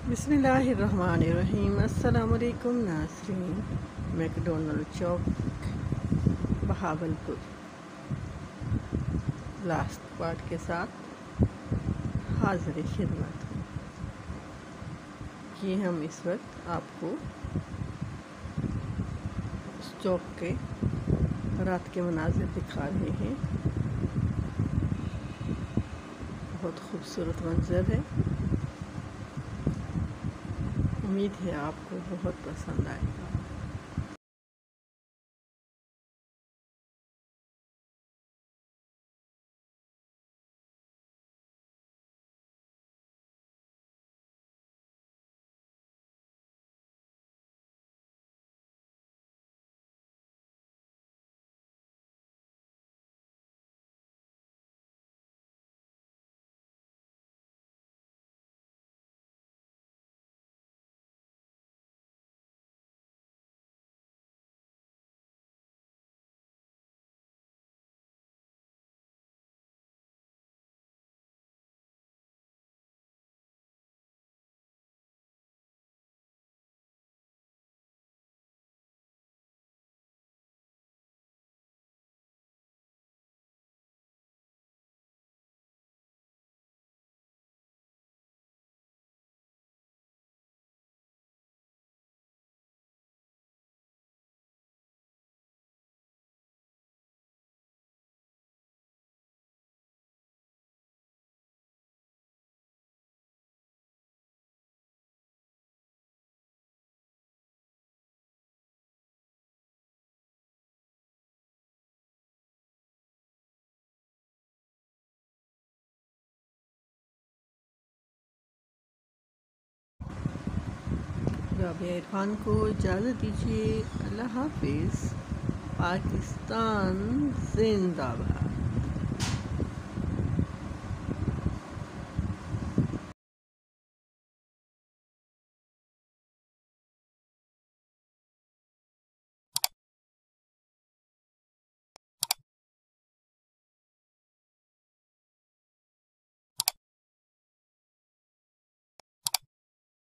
बिस्मिल्लाहिर्रहमानिर्रहीम। अस्सलाम वालेकुम नाज़रीन। मैकडोनल्ड चौक बहावलपुर लास्ट पार्ट के साथ हाज़िर खिदमत हूँ। ये हम इस वक्त आपको उस चौक के रात के मनाज़िर दिखा रहे हैं। बहुत खूबसूरत मंज़र है। उम्मीद है आपको बहुत पसंद आएगा। राबिया इरफान को इजाज़त दीजिए। अल्लाह हाफिज़। पाकिस्तान जिंदाबाद।